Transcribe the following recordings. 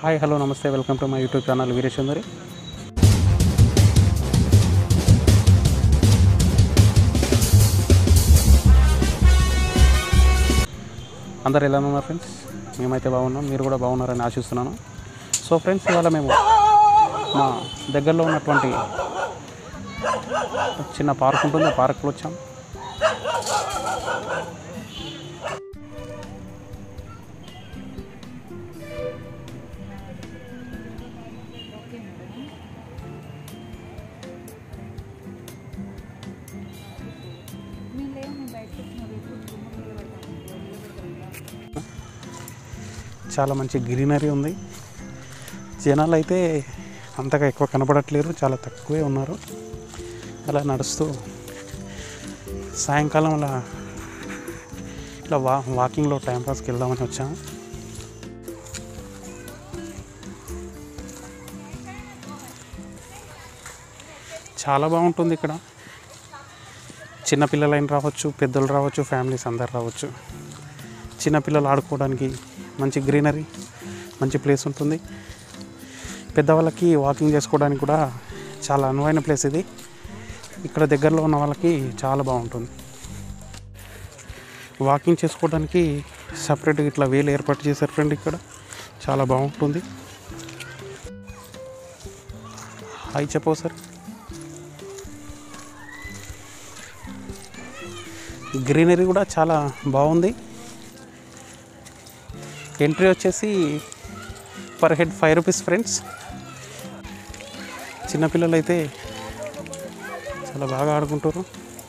Hi hello నమస్తే welcome to my YouTube channel Veeresh Sundari. అందరు ఎలా ఉన్నారు ఫ్రెండ్స్? మేమైతే బాగున్నాం, మీరు కూడా బాగున్నారని ఆశిస్తున్నాను. సో ఫ్రెండ్స్, ఇవాళ మేము మా దగ్గరలో ఉన్నటువంటి చిన్న పార్క్ ఉంటుంది, ఆ పార్క్లో వచ్చాం. చాలా మంచి గ్రీనరీ ఉంది. జనాలు అయితే అంతగా ఎక్కువ కనపడట్లేరు, చాలా తక్కువే ఉన్నారు. అలా నడుస్తూ సాయంకాలం అలా ఇట్లా వాకింగ్లో టైంపాస్కి వెళ్దామని వచ్చాము. చాలా బాగుంటుంది ఇక్కడ. చిన్నపిల్లలైన రావచ్చు, పెద్దలు రావచ్చు, ఫ్యామిలీస్ అందరు రావచ్చు. చిన్నపిల్లలు ఆడుకోవడానికి మంచి గ్రీనరీ, మంచి ప్లేస్ ఉంటుంది. పెద్దవాళ్ళకి వాకింగ్ చేసుకోవడానికి కూడా చాలా అనువైన ప్లేస్ ఇది. ఇక్కడ దగ్గరలో ఉన్న వాళ్ళకి చాలా బాగుంటుంది. వాకింగ్ చేసుకోవడానికి సపరేట్గా ఇట్లా వేలు ఏర్పాటు చేశారు ఫ్రెండ్. ఇక్కడ చాలా బాగుంటుంది. హాయ్ చెప్పవు సార్. గ్రీనరీ కూడా చాలా బాగుంది. ఎంట్రీ వచ్చేసి పర్ హెడ్ 5 రూపీస్ ఫ్రెండ్స్. చిన్నపిల్లలు అయితే చాలా బాగా ఆడుకుంటారు.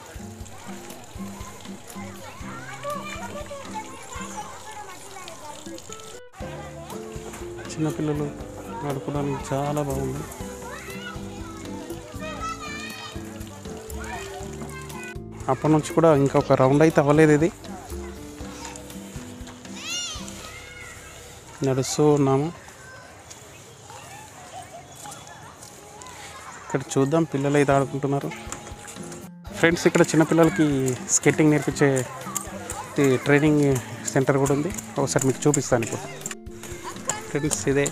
చిన్నపిల్లలు ఆడుకోవడానికి చాలా బాగుంది. అప్పటి నుంచి కూడా ఇంకొక రౌండ్ అయితే అవ్వలేదు. ఇది నడుస్తూ ఉన్నాము. ఇక్కడ చూద్దాం, పిల్లలు అయితే ఆడుకుంటున్నారు ఫ్రెండ్స్. ఇక్కడ చిన్నపిల్లలకి స్కేటింగ్ నేర్పించే ట్రైనింగ్ సెంటర్ కూడా ఉంది. ఒకసారి మీకు చూపిస్తాను ఇప్పుడు ఫ్రెండ్స్. ఇదే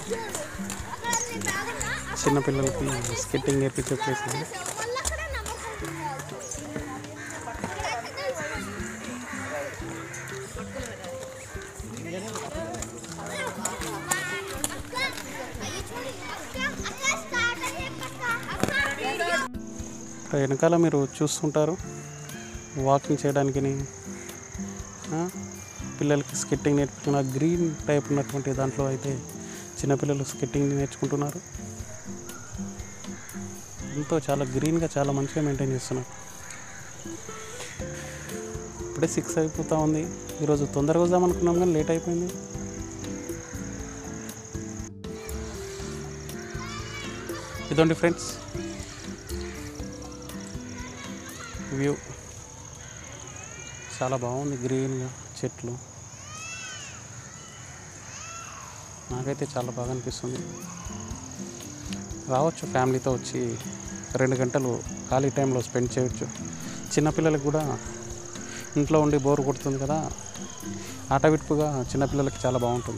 చిన్నపిల్లలకి స్కేటింగ్ నేర్పించే ప్లేస్ ఇది. వెనకాల మీరు చూస్తుంటారు, వాకింగ్ చేయడానికి పిల్లలకి స్కెట్టింగ్ నేర్పుతున్న గ్రీన్ టైప్ ఉన్నటువంటి దాంట్లో అయితే చిన్నపిల్లలు స్కెట్టింగ్ నేర్చుకుంటున్నారు. ఎంతో చాలా గ్రీన్గా చాలా మంచిగా మెయింటైన్ చేస్తున్నారు. ఇప్పుడే 6 అయిపోతూ ఉంది. ఈరోజు తొందరగా వద్దాం అనుకున్నాం కానీ లేట్ అయిపోయింది. ఇదండి ఫ్రెండ్స్ వ్యూ. చాలా బాగుంది, గ్రీన్గా చెట్లు. నాకైతే చాలా బాగా అనిపిస్తుంది. రావచ్చు, ఫ్యామిలీతో వచ్చి 2 గంటలు ఖాళీ టైంలో స్పెండ్ చేయవచ్చు. చిన్నపిల్లలకు కూడా ఇంట్లో ఉండి బోర్ కొడుతుంది కదా, ఆటవిడుపుగా చిన్నపిల్లలకి చాలా బాగుంటుంది.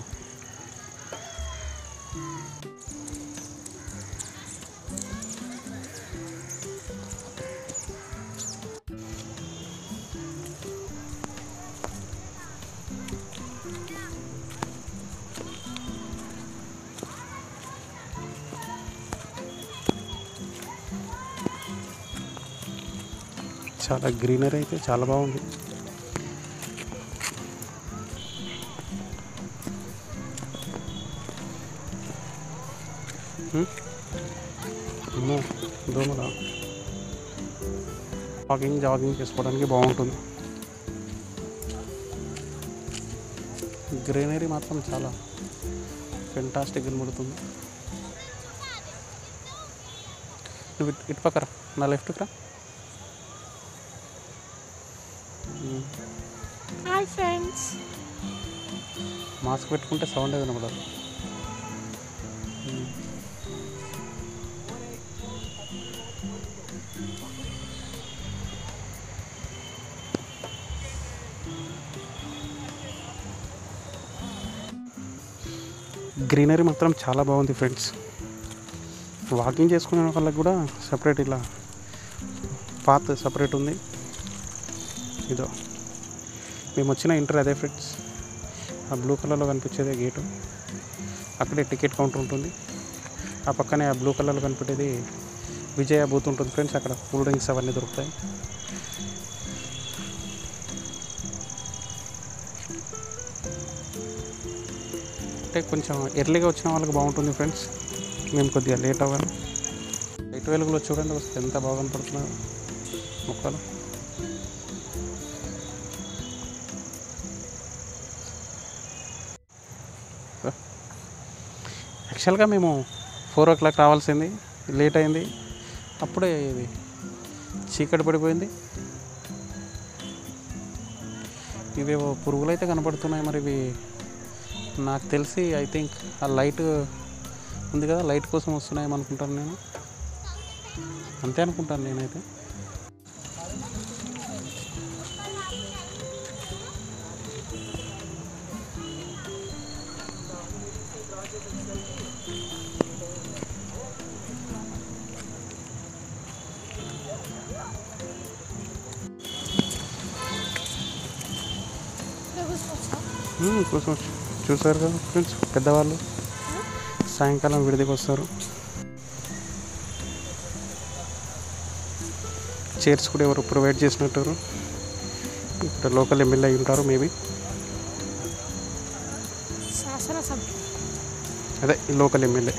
చాలా గ్రీనరీ అయితే చాలా బాగుంది. దోమల జాగింగ్ చేసుకోవడానికి బాగుంటుంది. గ్రీనరీ మాత్రం చాలా ఫెంటాస్టిక్ కనబడుతుంది. నువ్వు ఇటు పక్కరా, నా లెఫ్ట్కి రా. Hi friends. మాస్క్ పెట్టుకుంటే సౌండ్ వినపడదు. గ్రీనరీ మాత్రం చాలా బాగుంది ఫ్రెండ్స్. వాకింగ్ చేసుకునే వాళ్ళకి కూడా సపరేట్ ఇలా పాత్ సపరేట్ ఉంది. ఇదో మేము వచ్చిన ఎంట్రీ అదే ఫ్రెండ్స్. ఆ బ్లూ కలర్లో కనిపించేదే గేటు. అక్కడే టికెట్ కౌంటర్ ఉంటుంది. ఆ పక్కనే ఆ బ్లూ కలర్లో కనిపించేది విజయ బూత్ ఉంటుంది ఫ్రెండ్స్. అక్కడ కూల్ డ్రింక్స్ అవన్నీ దొరుకుతాయి. అంటే కొంచెం ఎర్లీగా వచ్చిన వాళ్ళకి బాగుంటుంది ఫ్రెండ్స్. మేము కొద్దిగా లేట్ అవ్వాలి. లైట్ వెలుగులో చూడండి వస్తే ఎంత బాగా కనపడుతున్నారు మొక్కలు. యాక్చువల్గా మేము 4 o'clock రావాల్సింది, లేట్ అయింది. అప్పుడే ఇది చీకటి పడిపోయింది. ఇవేవో పురుగులు అయితే కనపడుతున్నాయి. మరి ఇవి నాకు తెలిసి ఐ థింక్ ఆ లైట్ ఉంది కదా, లైట్ కోసం వస్తున్నాయేమో అనుకుంటాను నేను. అంతే అనుకుంటాను నేనైతే. కూర్చోవచ్చు. చూసారు కదా ఫ్రెండ్స్, పెద్దవాళ్ళు సాయంకాలం విడిదికి వస్తారు. చైర్స్ కూడా ఎవరు ప్రొవైడ్ చేసినట్టారు. ఇక్కడ లోకల్ ఎమ్మెల్యే ఉంటారు మేబీ. అదే లోకల్ ఎమ్మెల్యే.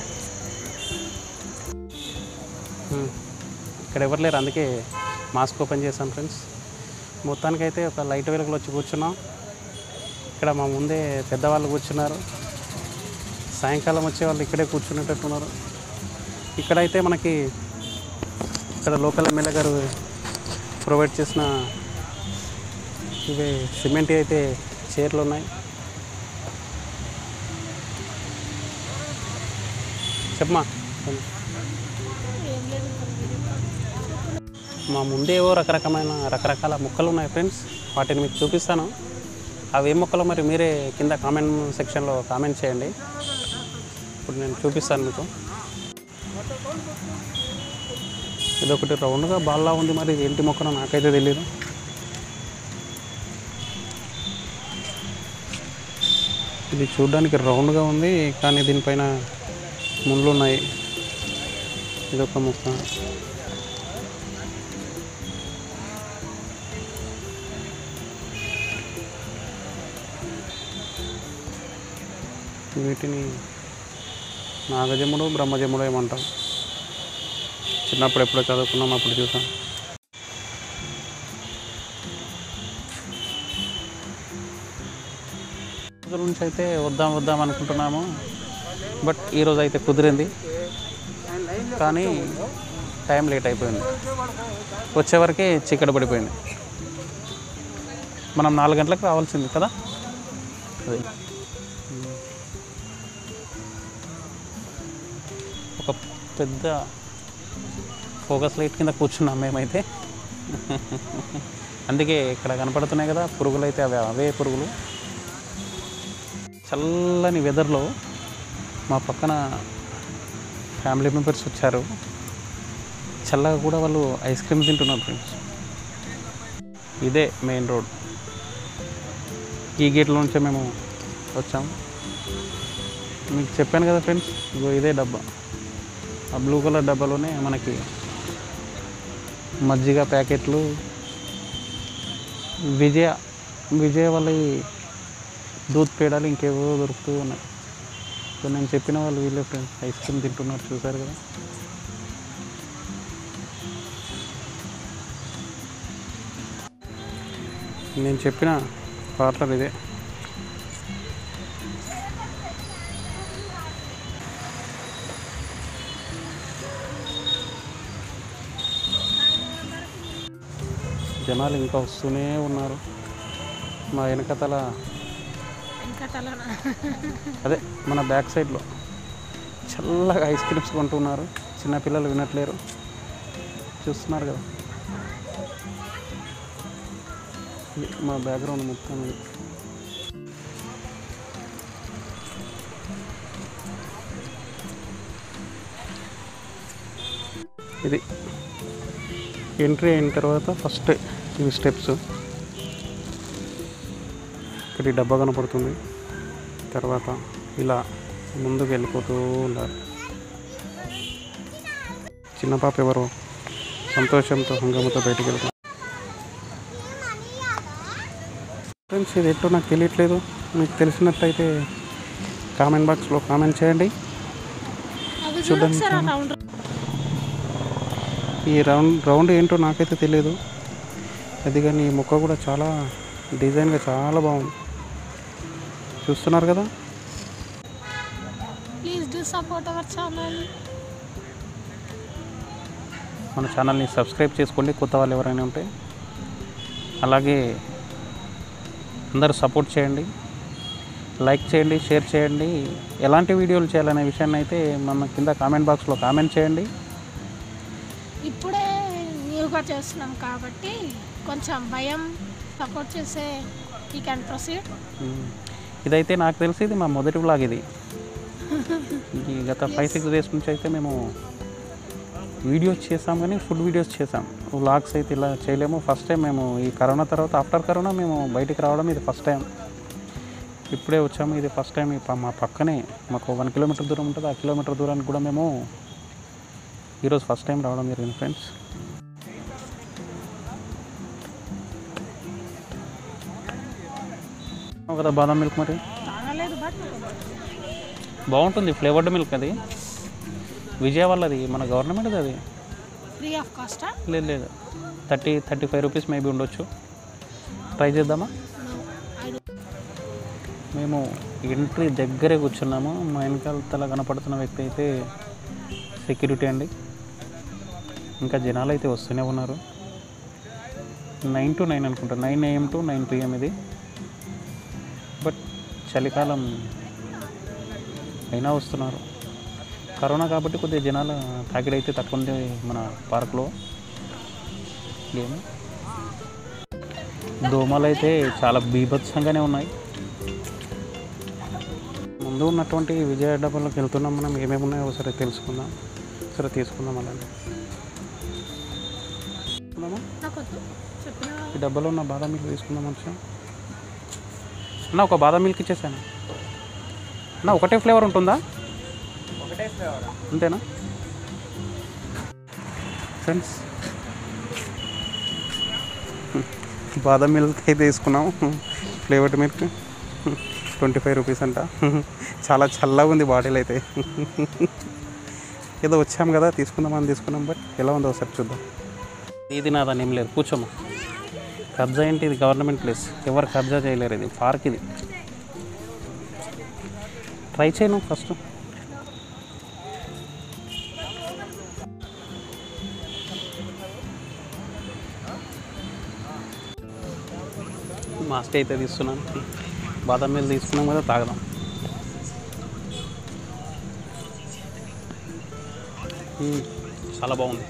ఇక్కడ ఎవరు లేరు, అందుకే మాస్క్ ఓపెన్ చేశాను ఫ్రెండ్స్. మొత్తానికైతే ఒక లైట్ వెలుగులో వచ్చి కూర్చున్నాం. ఇక్కడ మా ముందే పెద్దవాళ్ళు కూర్చున్నారు. సాయంకాలం వచ్చే వాళ్ళు ఇక్కడే కూర్చునేటట్టున్నారు. ఇక్కడైతే మనకి ఇక్కడ లోకల్ ఎమ్మెల్యే గారు ప్రొవైడ్ చేసిన ఇవే సిమెంట్ అయితే చైర్లు ఉన్నాయి. చెప్పమా. మా ముందేవో రకరకాల మొక్కలు ఉన్నాయి ఫ్రెండ్స్. వాటిని మీకు చూపిస్తాను. అవి ఏ మొక్కలు మరి మీరే కింద కామెంట్ సెక్షన్లో కామెంట్ చేయండి. ఇప్పుడు నేను చూపిస్తాను మీకు. ఇదొకటి రౌండ్గా బాల్లా ఉంది. మరి ఏంటి మొక్కనో నాకైతే తెలియదు. ఇది చూడడానికి రౌండ్గా ఉంది, కానీ దీనిపైన ముళ్ళు ఉన్నాయి. ఇదొక మొక్క. వీటిని నాగజముడు బ్రహ్మజముడు ఏమంటాం. చిన్నప్పుడు ఎప్పుడో చదువుకున్నాం, అప్పుడు చూసాం. రోజుల నుంచి అయితే వద్దాం అనుకుంటున్నాము. బట్ ఈరోజు అయితే కుదిరింది, కానీ టైం లేట్ అయిపోయింది. వచ్చేవరకే చీకటి పడిపోయింది. మనం 4 గంటలకు రావాల్సింది కదా. అదే ఒక పెద్ద ఫోకస్ లైట్ కింద కూర్చున్నాం మేమైతే. అందుకే ఇక్కడ కనపడుతున్నాయి కదా పురుగులు, అయితే అవే పురుగులు. చల్లని వెదర్లో మా పక్కన ఫ్యామిలీ మెంబర్స్ వచ్చారు. చల్లగా కూడా వాళ్ళు ఐస్ క్రీమ్ తింటున్నారు ఫ్రెండ్స్. ఇదే మెయిన్ రోడ్. ఈ గేట్లో నుంచే మేము వచ్చాము. మీకు చెప్పాను కదా ఫ్రెండ్స్, ఇదే డబ్బా. ఆ బ్లూ కలర్ డబ్బాలోనే మనకి మజ్జిగ ప్యాకెట్లు, విజయ వాళ్ళ దూద్ పేడాలు ఇంకేవో దొరుకుతూ ఉన్నాయి. సో నేను చెప్పిన వాళ్ళు వీళ్ళే ఫ్రెండ్స్. ఐస్ క్రీమ్ తింటున్నారు, చూసారు కదా. నేను చెప్పిన పార్లర్ ఇదే. జనాలు ఇంకా వస్తూనే ఉన్నారు. మా వెనకతల అదే మన బ్యాక్ సైడ్లో చల్లగా ఐస్ క్రీమ్స్ కొంటున్నారు. చిన్నపిల్లలు వినట్లేరు, చూస్తున్నారు కదా. మా బ్యాక్గ్రౌండ్ మొత్తం ఇది ఎంట్రీ అయిన తర్వాత ఫస్ట్ ఇవి స్టెప్స్. ఇక్కడ డబ్బా కనపడుతుంది. తర్వాత ఇలా ముందుకు వెళ్ళిపోతూ ఉండాలి. చిన్న పాప ఎవరో సంతోషంతో హంగమతో బయటికి వెళ్తాం. ఫ్రెండ్స్ ఇది ఎట్టో నాకు తెలియట్లేదు. మీకు తెలిసినట్లయితే కామెంట్ బాక్స్లో కామెంట్ చేయండి. చూడండి ఈ రౌండ్ ఏంటో నాకైతే తెలియదు. అది కానీ ఈ మొక్క కూడా చాలా డిజైన్గా చాలా బాగుంది. చూస్తున్నారు కదా. Please do support our channel. మన ఛానల్ని సబ్స్క్రైబ్ చేసుకోండి కొత్త వాళ్ళు ఎవరైనా ఉంటే. అలాగే అందరూ సపోర్ట్ చేయండి, లైక్ చేయండి, షేర్ చేయండి. ఎలాంటి వీడియోలు చేయాలనే విషయాన్ని అయితే మన కింద కామెంట్ బాక్స్లో కామెంట్ చేయండి. ఇప్పుడే న్యూగా చేస్తున్నాం కాబట్టి కొంచెం భయం. సపోర్ట్ చేసే యూ క్యాన్ ప్రొసీడ్. ఇదైతే నాకు తెలిసి ఇది మా మొదటి వ్లాగ్. ఇది గత 5-6 డేస్ నుంచి అయితే మేము వీడియోస్ చేసాం, కానీ ఫుడ్ వీడియోస్ చేసాం. వ్లాగ్స్ అయితే ఇలా చేయలేము. ఫస్ట్ టైం మేము ఈ కరోనా తర్వాత ఆఫ్టర్ కరోనా మేము బయటికి రావడం ఇది ఫస్ట్ టైం. ఇప్పుడే వచ్చాము. ఇది ఫస్ట్ టైం. మా పక్కనే మాకు 1 కిలోమీటర్ దూరం ఉంటుంది. ఆ కిలోమీటర్ దూరానికి కూడా మేము ఈరోజు ఫస్ట్ టైం రావడం జరిగింది ఫ్రెండ్స్. కదా బాదం మిల్క్ మరి బాగుంటుంది. Flavoured milk. అది విజయవాడది, మన గవర్నమెంట్ అది. Free of cost? లేదు 30-35 రూపీస్ మేబీ ఉండొచ్చు. ట్రై చేద్దామా? మేము ఎంట్రీ దగ్గరే కూర్చున్నాము. మా వెనకాల తల కనపడుతున్న వ్యక్తి అయితే సెక్యూరిటీ అండి. ఇంకా జనాలు అయితే వస్తూనే ఉన్నారు. 9 to 9 అనుకుంటా, 9 AM to 9 PM ఇది. బట్ చలికాలం అయినా వస్తున్నారు. కరోనా కాబట్టి కొద్దిగా జనాల తాకిడి అయితే తక్కువ ఉంది మన పార్క్లో. దోమలు అయితే చాలా బీభత్సంగానే ఉన్నాయి. ముందు ఉన్నటువంటి విజయ డబ్బాలోకి వెళ్తున్నాం. మనం ఏమేమి ఉన్నాయో ఒకసారి తెలుసుకుందాం. సరే తీసుకుందాం. అలాగే ఈ డబ్బాలో ఉన్న బాదం మిల్క్ తీసుకుందాం. మనిషి అన్న ఒక బాదం మిల్క్ ఇచ్చేసాను అన్న. ఒకటే ఫ్లేవర్ ఉంటుందా? అంతేనా ఫ్రెండ్స్? బాదం మిల్క్ అయితే తీసుకున్నాము. ఫ్లేవర్డ్ మిల్క్ 25 రూపీస్ అంట. చాలా చల్లగా ఉంది బాటిల్ అయితే. ఏదో వచ్చాము కదా తీసుకుందామని తీసుకున్నాం. బట్ ఎలా ఉందో ఒకసారి చూద్దాం. ఇది నాదని ఏం లేదు. కూర్చోమా. కబ్జా ఏంటి? ఇది గవర్నమెంట్ ప్లేస్. ఎవరు కబ్జా చేయలేరు. ఇది పార్క్. ఇది ట్రై చేయను ఫస్ట్. మాస్క్ అయితే తీస్తున్నాను. బాదం మిల్క్ తీసుకున్నాం కదా, తాగదాం. చాలా బాగుంది.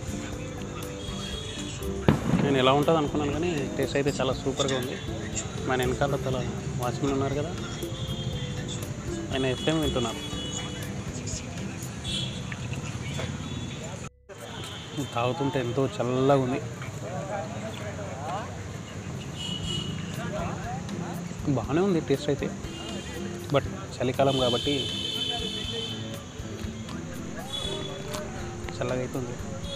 నేను ఎలా ఉంటుంది అనుకున్నాను, కానీ టేస్ట్ అయితే చాలా సూపర్గా ఉంది. మన వెనకాల తల వాచ్మెన్ ఉన్నారు కదా, ఆయన ఎఫ్ఎం వింటున్నారు. తాగుతుంటే ఎంతో చల్లగా ఉంది. బాగానే ఉంది టేస్ట్ అయితే. బట్ చలికాలం కాబట్టి చల్లగా అవుతుంది.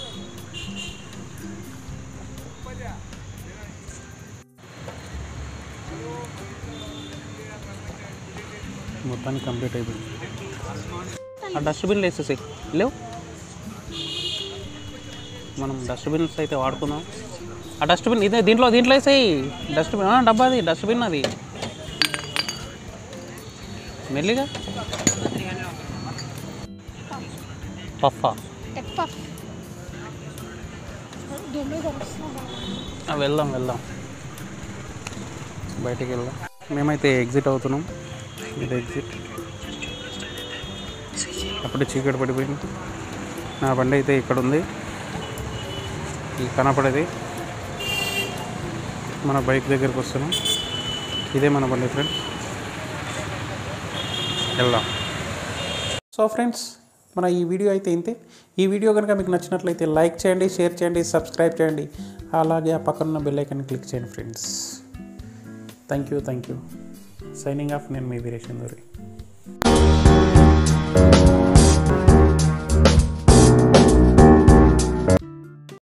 మొత్తానికి కంప్లీట్ అయిపోయింది. ఆ డస్ట్బిన్లు వేసేసి లేవు. మనం డస్ట్బిన్స్ అయితే వాడుకుందాం. ఆ డస్ట్బిన్ ఇదే దీంట్లో వేసేయి. డస్ట్బిన్ డబ్బా, అది డస్ట్బిన్. అది మెల్లిగా పఫా వెళ్దాం బయటికి వెళ్దాం. మేమైతే ఎగ్జిట్ అవుతున్నాం. ఇది ఎగ్జిట్. అప్పుడే చీకటి పడిపోయింది. నా బండి అయితే ఇక్కడ ఉంది. ఈ కనపడేది మన బైక్ దగ్గరికి వస్తున్నాం. ఇదే మన బండి ఫ్రెండ్స్. వెళ్దాం. సో ఫ్రెండ్స్, మన ఈ వీడియో అయితే ఇంతే. ఈ వీడియో కనుక మీకు నచ్చినట్లయితే లైక్ చేయండి, షేర్ చేయండి, సబ్స్క్రైబ్ చేయండి, అలాగే ఆ పక్కన బెల్ ఐకాన్ క్లిక్ చేయండి friends. Thank you. Signing off. నేను మీ వీరేష్ ఇందూరి.